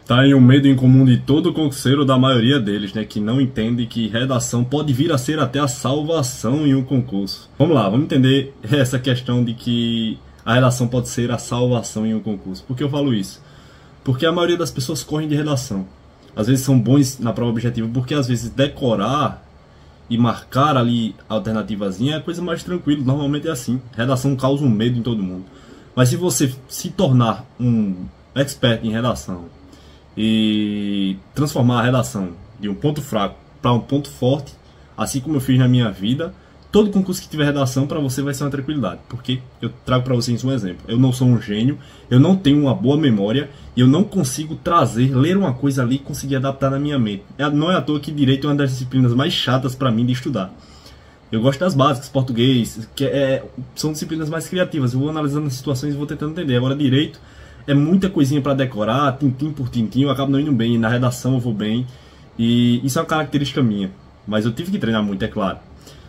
Tá aí um medo em comum de todo concurseiro, da maioria deles, né? Que não entende que redação pode vir a ser até a salvação em um concurso. Vamos lá, vamos entender essa questão de que a redação pode ser a salvação em um concurso. Por que eu falo isso? Porque a maioria das pessoas correm de redação. Às vezes são bons na prova objetiva, porque às vezes decorar e marcar ali a alternativazinha é a coisa mais tranquila. Normalmente é assim. Redação causa um medo em todo mundo. Mas se você se tornar um expert em redação e transformar a redação de um ponto fraco para um ponto forte, assim como eu fiz na minha vida, todo concurso que tiver redação para você vai ser uma tranquilidade. Porque eu trago para vocês um exemplo. Eu não sou um gênio, eu não tenho uma boa memória e eu não consigo ler uma coisa ali e conseguir adaptar na minha mente. Não é à toa que direito é uma das disciplinas mais chatas para mim de estudar. Eu gosto das básicas, português, são disciplinas mais criativas. Eu vou analisando as situações e vou tentando entender. Agora, direito é muita coisinha para decorar, tintim por tintim, eu acabo não indo bem. Na redação eu vou bem. E isso é uma característica minha. Mas eu tive que treinar muito, é claro.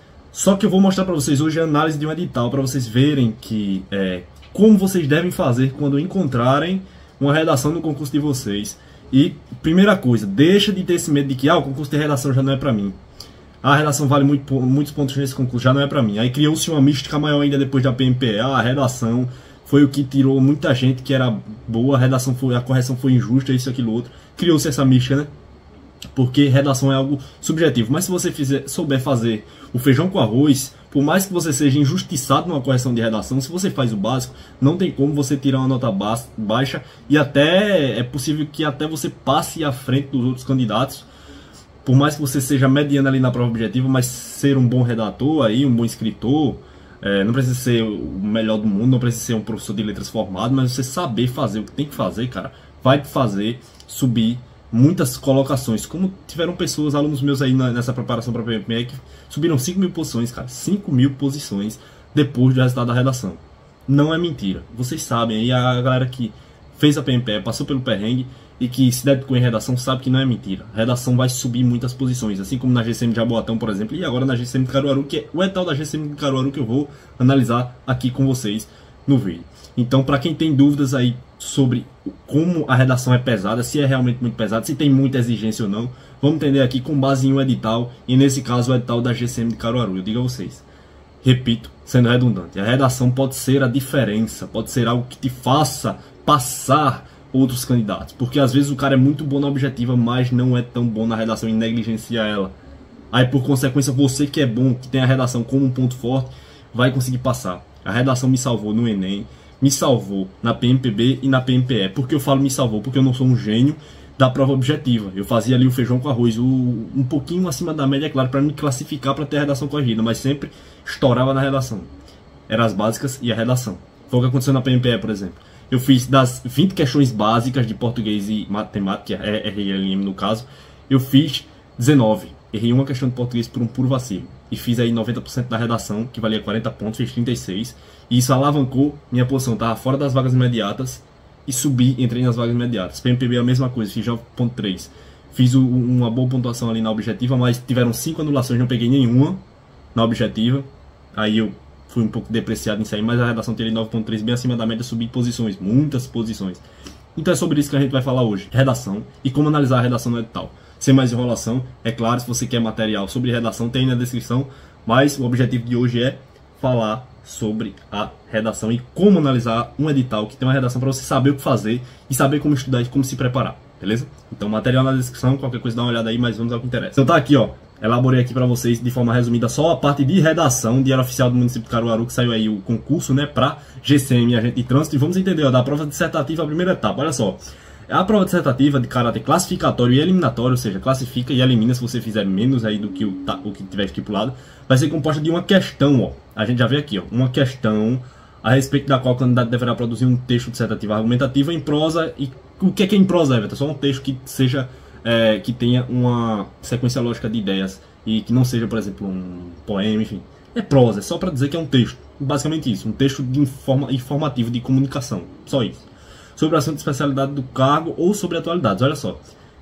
Só que eu vou mostrar para vocês hoje a análise de um edital, para vocês verem que como vocês devem fazer quando encontrarem uma redação no concurso de vocês. E, primeira coisa, deixa de ter esse medo de que o concurso de redação já não é para mim. A redação vale muitos pontos nesse concurso, já não é para mim. Aí criou-se uma mística maior ainda depois da PMPE. A redação foi o que tirou muita gente que era boa, a correção foi injusta, isso, aquilo, outro. Criou-se essa mística, né? Porque redação é algo subjetivo. Mas se você souber fazer o feijão com arroz, por mais que você seja injustiçado numa correção de redação, se você faz o básico, não tem como você tirar uma nota baixa, e até é possível que até você passe à frente dos outros candidatos. Por mais que você seja mediano ali na prova objetiva, mas ser um bom redator, aí, um bom escritor, não precisa ser o melhor do mundo, não precisa ser um professor de letras formado, mas você saber fazer o que tem que fazer, cara, vai te fazer subir muitas colocações. Como tiveram pessoas, alunos meus aí nessa preparação para a PMPE, que subiram 5.000 posições, cara, 5.000 posições depois do resultado da redação. Não é mentira, vocês sabem, aí a galera que fez a PMPE, passou pelo perrengue e que se dedicou em redação sabe que não é mentira. A redação vai subir muitas posições, assim como na GCM de Jaboatão, por exemplo, e agora na GCM de Caruaru, que é o edital da GCM de Caruaru que eu vou analisar aqui com vocês no vídeo. Então, para quem tem dúvidas aí sobre como a redação é pesada, se é realmente muito pesada, se tem muita exigência ou não, vamos entender aqui com base em um edital, e nesse caso o edital da GCM de Caruaru. Eu digo a vocês, repito, sendo redundante, a redação pode ser a diferença, pode ser algo que te faça passar outros candidatos, porque às vezes o cara é muito bom na objetiva, mas não é tão bom na redação e negligencia ela. Aí por consequência você que é bom, que tem a redação como um ponto forte, vai conseguir passar. A redação me salvou no Enem, me salvou na PMPB e na PMPE. Por que eu falo me salvou? Porque eu não sou um gênio da prova objetiva. Eu fazia ali o feijão com arroz, um pouquinho acima da média, é claro, para me classificar para ter a redação corrigida, mas sempre estourava na redação. Eram as básicas e a redação. Foi o que aconteceu na PMPE, por exemplo. Eu fiz das 20 questões básicas de português e matemática, RLM no caso, eu fiz 19. Errei uma questão de português por um puro vacilo. E fiz aí 90% da redação, que valia 40 pontos, fiz 36. E isso alavancou minha posição. Estava fora das vagas imediatas e subi, entrei nas vagas imediatas. PMPB é a mesma coisa, fiz 9.3. Fiz uma boa pontuação ali na objetiva, mas tiveram 5 anulações, não peguei nenhuma na objetiva. Aí eu fui um pouco depreciado nisso aí, mas a redação teria 9.3, bem acima da média, subi posições, muitas posições. Então é sobre isso que a gente vai falar hoje, redação e como analisar a redação no edital. Sem mais enrolação, é claro, se você quer material sobre redação, tem aí na descrição, mas o objetivo de hoje é falar sobre a redação e como analisar um edital que tem uma redação para você saber o que fazer e saber como estudar e como se preparar, beleza? Então material na descrição, qualquer coisa dá uma olhada aí, mas vamos ao que interessa. Então tá aqui, ó. Elaborei aqui para vocês de forma resumida só a parte de redação, Diário Oficial do município de Caruaru, que saiu aí o concurso, né, para GCM, agente de trânsito. E vamos entender, ó, da prova dissertativa, a primeira etapa. Olha só, a prova dissertativa de caráter classificatório e eliminatório, ou seja, classifica e elimina se você fizer menos aí do que o que tiver estipulado, vai ser composta de uma questão, ó. A gente já vê aqui, ó, uma questão a respeito da qual o candidato deverá produzir um texto dissertativo argumentativo em prosa. E o que é em prosa, Everton? Só um texto que seja que tenha uma sequência lógica de ideias e que não seja, por exemplo, um poema, enfim. É prosa, é só para dizer que é um texto. Basicamente isso, um texto de informativo de comunicação. Só isso. Sobre o assunto de especialidade do cargo ou sobre atualidades. Olha só.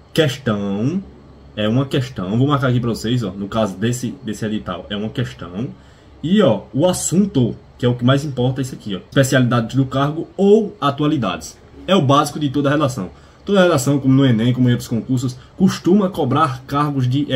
Questão é uma questão. Vou marcar aqui para vocês, ó, no caso desse edital, é uma questão. E ó, o assunto, que é o que mais importa, é isso aqui, ó. Especialidades do cargo ou atualidades. É o básico de toda a redação. Toda redação, como no Enem, como em outros concursos, costuma cobrar cargos de,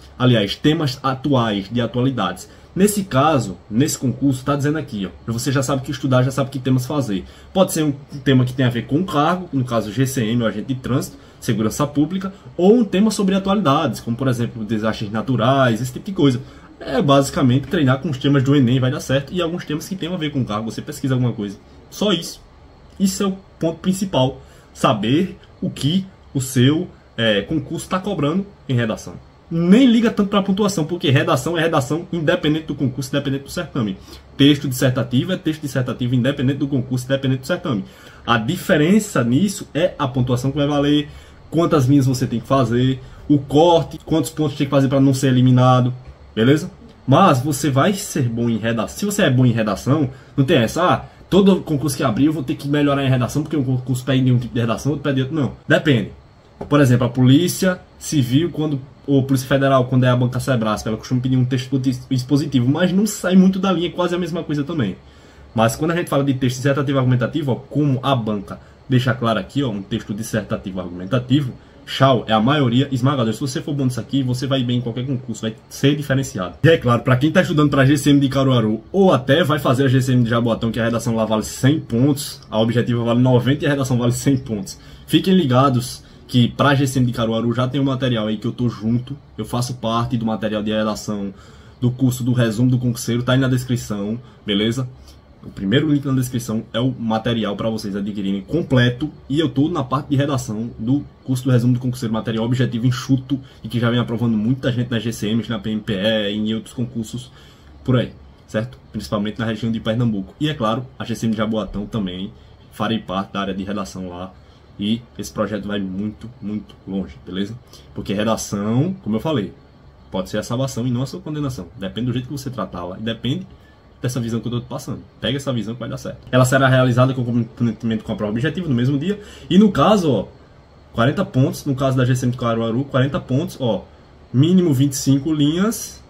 temas atuais, de atualidades. Nesse caso, nesse concurso, está dizendo aqui, ó, você já sabe o que estudar, já sabe que temas fazer. Pode ser um tema que tem a ver com o cargo, no caso GCM, o agente de trânsito, segurança pública, ou um tema sobre atualidades, como por exemplo, desastres naturais, esse tipo de coisa. É basicamente treinar com os temas do Enem, vai dar certo, e alguns temas que tem a ver com o cargo, você pesquisa alguma coisa. Só isso. Isso é o ponto principal. Saber o que o seu concurso está cobrando em redação. Nem liga tanto para a pontuação, porque redação é redação independente do concurso, independente do certame. Texto dissertativo é texto dissertativo independente do concurso, independente do certame. A diferença nisso é a pontuação que vai valer, quantas linhas você tem que fazer, o corte, quantos pontos tem que fazer para não ser eliminado, beleza? Mas você vai ser bom em redação. Se você é bom em redação, não tem essa, todo concurso que abrir eu vou ter que melhorar em redação, porque o concurso pede um tipo de redação, outro pede outro. Não, depende. Por exemplo, a Polícia Civil, ou Polícia Federal, quando é a banca Sebrasp, ela costuma pedir um texto expositivo, mas não sai muito da linha, é quase a mesma coisa também. Mas quando a gente fala de texto dissertativo argumentativo, ó, como a banca deixa claro aqui, ó, um texto dissertativo argumentativo, Chau é a maioria esmagadora. Se você for bom nisso aqui, você vai bem em qualquer concurso, vai ser diferenciado. E é claro, para quem está estudando para a GCM de Caruaru, ou até vai fazer a GCM de Jaboatão, que a redação lá vale 100 pontos, a objetiva vale 90 e a redação vale 100 pontos. Fiquem ligados que para a GCM de Caruaru já tem um material aí que eu tô junto, eu faço parte do material de redação do curso do resumo do concurseiro, tá aí na descrição, beleza? O primeiro link na descrição é o material para vocês adquirirem completo, e eu tô na parte de redação do curso do resumo do concurseiro, material objetivo enxuto e que já vem aprovando muita gente nas GCMs, na PMPE e em outros concursos por aí, certo? Principalmente na região de Pernambuco. E é claro, a GCM de Jaboatão também farei parte da área de redação lá. E esse projeto vai muito, muito longe, beleza? Porque redação, como eu falei, pode ser a salvação e não a sua condenação. Depende do jeito que você tratá-la e depende dessa visão que eu estou te passando. Pega essa visão que vai dar certo. Ela será realizada concomitantemente com a prova objetiva no mesmo dia. E no caso, ó, 40 pontos, no caso da GCM de Caruaru, 40 pontos, ó, mínimo 25 linhas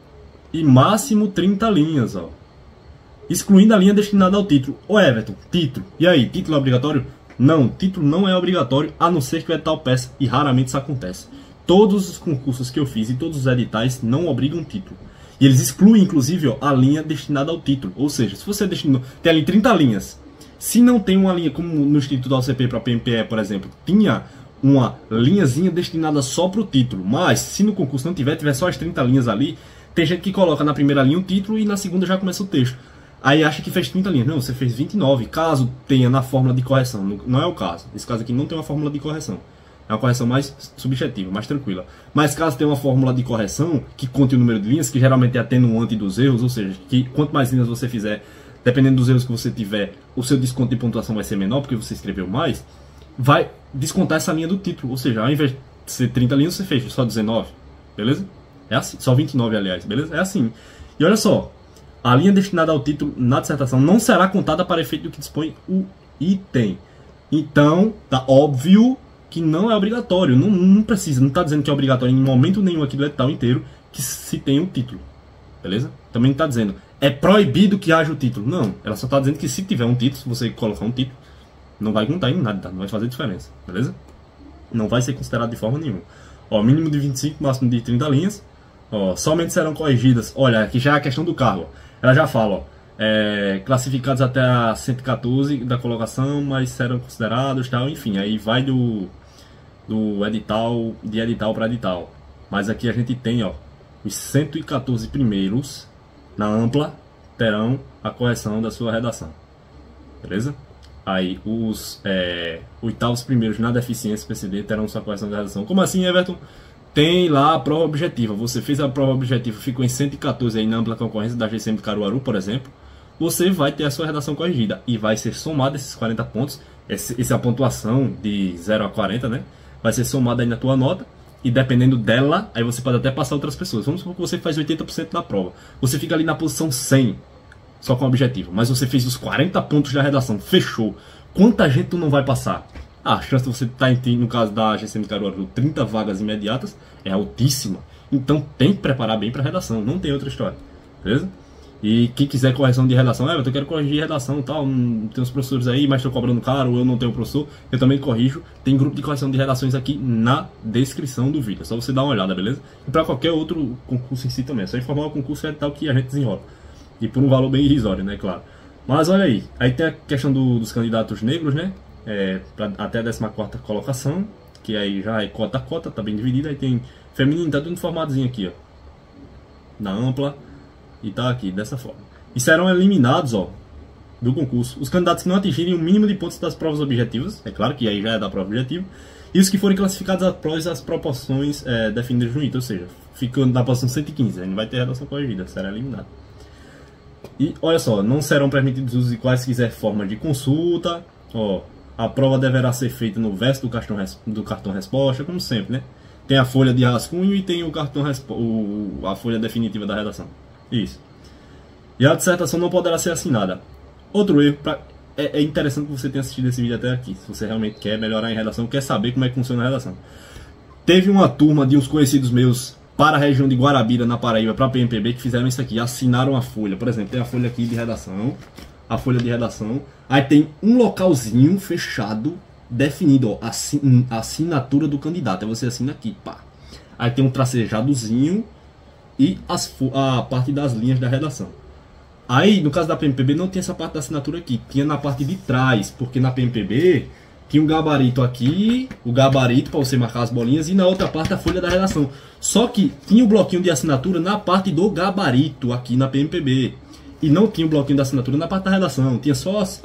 e máximo 30 linhas, ó. Excluindo a linha destinada ao título. Ô Everton, título. E aí, título é obrigatório? Não, título não é obrigatório, a não ser que o edital peça, e raramente isso acontece. Todos os concursos que eu fiz e todos os editais não obrigam título. E eles excluem, inclusive, ó, a linha destinada ao título. Ou seja, se você destinou, tem ali 30 linhas. Se não tem uma linha, como no Instituto da UCP para PMPE, por exemplo, tinha uma linhazinha destinada só para o título. Mas, se no concurso não tiver só as 30 linhas ali, tem gente que coloca na primeira linha o título e na segunda já começa o texto. Aí acha que fez 30 linhas. Não, você fez 29, caso tenha na fórmula de correção. Não é o caso. Nesse caso aqui não tem uma fórmula de correção. É uma correção mais subjetiva, mais tranquila. Mas caso tenha uma fórmula de correção que conte o número de linhas, que geralmente é atenuante dos erros, ou seja, que quanto mais linhas você fizer, dependendo dos erros que você tiver, o seu desconto de pontuação vai ser menor, porque você escreveu mais, vai descontar essa linha do título. Ou seja, ao invés de ser 30 linhas, você fez só 19. Beleza? É assim. Só 29, aliás. Beleza? É assim. E olha só. A linha destinada ao título na dissertação não será contada para efeito do que dispõe o item. Então, tá óbvio que não é obrigatório. Não precisa, não está dizendo que é obrigatório em momento nenhum aqui do edital inteiro que se tenha um título. Beleza? Também está dizendo, é proibido que haja o título. Não, ela só está dizendo que se tiver um título, se você colocar um título, não vai contar em nada, não vai fazer diferença. Beleza? Não vai ser considerado de forma nenhuma. Ó, mínimo de 25, máximo de 30 linhas. Ó, somente serão corrigidas. Olha, aqui já é a questão do cargo. Ela já fala, ó, classificados até a 114 da colocação, mas serão considerados, tal, enfim, aí vai do edital, de edital para edital. Mas aqui a gente tem, ó, os 114 primeiros na ampla terão a correção da sua redação. Beleza? Aí os oitavos primeiros na deficiência PCD terão sua correção da redação. Como assim, Everton? Tem lá a prova objetiva. Você fez a prova objetiva, ficou em 114 aí na ampla concorrência da GCM de Caruaru, por exemplo. Você vai ter a sua redação corrigida e vai ser somado esses 40 pontos. Essa pontuação de 0 a 40, né? Vai ser somada aí na tua nota. E dependendo dela, aí você pode até passar outras pessoas. Vamos supor que você faz 80% da prova. Você fica ali na posição 100, só com o objetivo. Mas você fez os 40 pontos da redação, fechou. Quanta gente tu não vai passar? A chance de você estar, no caso da GCM de Caruaru, 30 vagas imediatas é altíssima. Então tem que preparar bem para a redação, não tem outra história. Beleza? E quem quiser correção de redação, eu quero corrigir redação e tal, tem uns professores aí, mas estou cobrando caro, eu não tenho professor, eu também corrijo. Tem grupo de correção de redações aqui na descrição do vídeo, é só você dar uma olhada, beleza? E para qualquer outro concurso em si também, é só informar o concurso edital que a gente desenrola. E por um valor bem irrisório, né, claro. Mas olha aí tem a questão dos candidatos negros, né, até a 14ª colocação, que aí já é cota a cota, tá bem dividida. Aí tem feminino, tá tudo formadozinho aqui, ó, na ampla. E tá aqui, dessa forma. E serão eliminados, ó, do concurso os candidatos que não atingirem o mínimo de pontos das provas objetivas, é claro que aí já é da prova objetiva, e os que forem classificados após as proporções definidas no item, ou seja, ficando na posição 115, aí não vai ter redação corrigida, será eliminado. E olha só, não serão permitidos usos de quaisquer formas de consulta, ó, a prova deverá ser feita no verso do cartão resposta, como sempre, né? Tem a folha de rascunho e tem o cartão a folha definitiva da redação. Isso. E a dissertação não poderá ser assinada. Outro erro, é interessante que você tenha assistido esse vídeo até aqui, se você realmente quer melhorar em redação, quer saber como é que funciona a redação. Teve uma turma de uns conhecidos meus para a região de Guarabira, na Paraíba, para a PMPB, que fizeram isso aqui, assinaram a folha. Por exemplo, tem a folha aqui de redação, a folha de redação, aí tem um localzinho fechado, definido, ó, a assinatura do candidato, aí você assina aqui, pá. Aí tem um tracejadozinho e a parte das linhas da redação. Aí, no caso da PMPB, não tinha essa parte da assinatura aqui, tinha na parte de trás, porque na PMPB tinha um gabarito aqui, o gabarito para você marcar as bolinhas, e na outra parte a folha da redação. Só que tinha o bloquinho de assinatura na parte do gabarito aqui na PMPB, e não tinha o bloquinho de assinatura na parte da redação, tinha só as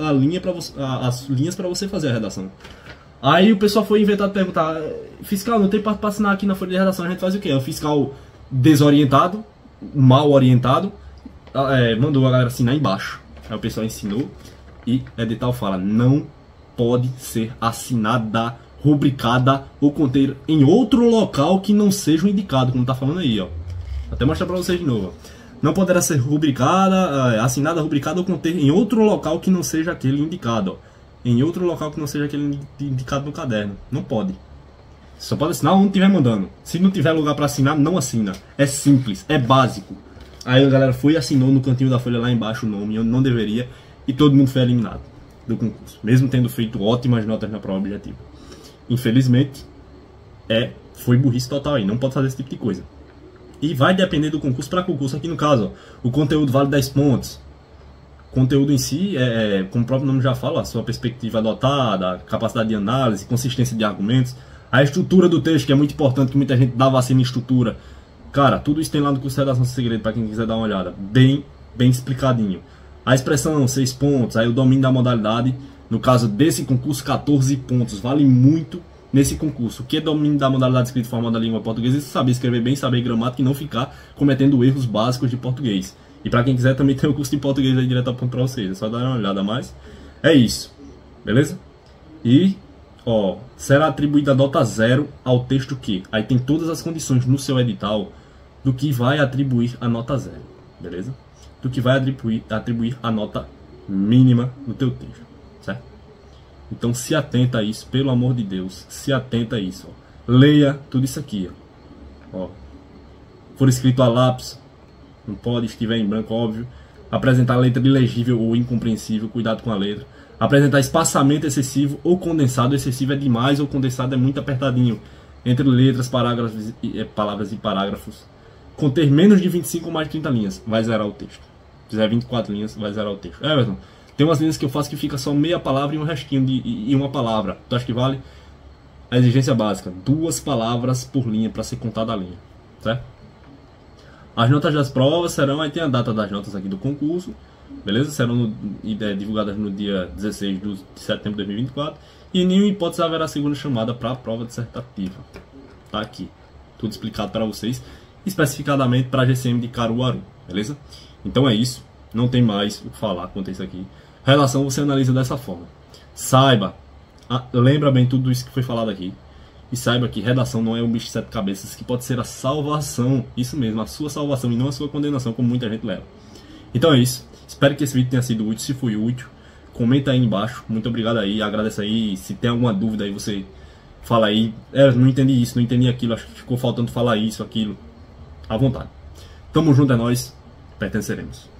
linhas para você fazer a redação. Aí o pessoal foi inventado de perguntar: fiscal, não tem parte para assinar aqui na folha de redação, a gente faz o quê? O fiscal desorientado, mal orientado, mandou a galera assinar embaixo. Aí o pessoal ensinou e edital fala: não pode ser assinada, rubricada ou conter em outro local que não seja o indicado, como tá falando aí, ó. Vou até mostrar pra vocês de novo, ó. Não poderá ser rubricada, assinada, rubricada ou conter em outro local que não seja aquele indicado, ó. Em outro local que não seja aquele indicado no caderno. Não pode. Só pode assinar onde estiver mandando. Se não tiver lugar para assinar, não assina. É simples, é básico. Aí a galera foi e assinou no cantinho da folha lá embaixo o nome, onde não deveria, e todo mundo foi eliminado do concurso, mesmo tendo feito ótimas notas na prova objetiva. Infelizmente, foi burrice total aí, não pode fazer esse tipo de coisa. E vai depender do concurso para concurso. Aqui no caso, ó, o conteúdo vale 10 pontos. O conteúdo em si, como o próprio nome já fala, a sua perspectiva adotada, capacidade de análise, consistência de argumentos, a estrutura do texto, que é muito importante, que muita gente dá vacina em estrutura. Cara, tudo isso tem lá no curso de Redação Sem Segredo, para quem quiser dar uma olhada. Bem explicadinho. A expressão, 6 pontos. Aí o domínio da modalidade. No caso desse concurso, 14 pontos. Vale muito nesse concurso. O que é domínio da modalidade escrita de forma da língua portuguesa? Saber escrever bem, saber gramática e não ficar cometendo erros básicos de português. E para quem quiser, também tem o curso de português aí direto para vocês. É só dar uma olhada a mais. É isso. Beleza? E, ó, será atribuída nota 0 ao texto que? Aí tem todas as condições no seu edital do que vai atribuir a nota 0, beleza? Do que vai atribuir a nota mínima no teu texto, certo? Então se atenta a isso, pelo amor de Deus, se atenta a isso, ó. Leia tudo isso aqui, ó. For escrito a lápis, não pode, estiver em branco, óbvio. Apresentar letra ilegível ou incompreensível, cuidado com a letra. Apresentar espaçamento excessivo ou condensado. Excessivo é demais ou condensado é muito apertadinho entre letras, palavras e parágrafos. Conter menos de 25 ou mais de 30 linhas, vai zerar o texto. Se fizer 24 linhas, vai zerar o texto. Everton, tem umas linhas que eu faço que fica só meia palavra e um restinho e uma palavra. Tu acha que vale? A exigência básica, 2 palavras por linha para ser contada a linha, certo? As notas das provas serão, aí tem a data das notas aqui do concurso, beleza? Serão divulgadas no dia 16 de setembro de 2024. E em nenhuma hipótese haverá segunda chamada para a prova dissertativa. Tá aqui, tudo explicado para vocês, especificadamente para a GCM de Caruaru, beleza? Então é isso, não tem mais o que falar quanto a isso aqui. Relação você analisa dessa forma. Saiba, lembra bem tudo isso que foi falado aqui. E saiba que redação não é um bicho de 7 cabeças, que pode ser a salvação, isso mesmo, a sua salvação e não a sua condenação, como muita gente leva. Então é isso, espero que esse vídeo tenha sido útil. Se foi útil, comenta aí embaixo, muito obrigado aí, agradeço aí. Se tem alguma dúvida aí, você fala aí, não entendi isso, não entendi aquilo, acho que ficou faltando falar isso, aquilo, à vontade. Tamo junto, é nóis, pertenceremos.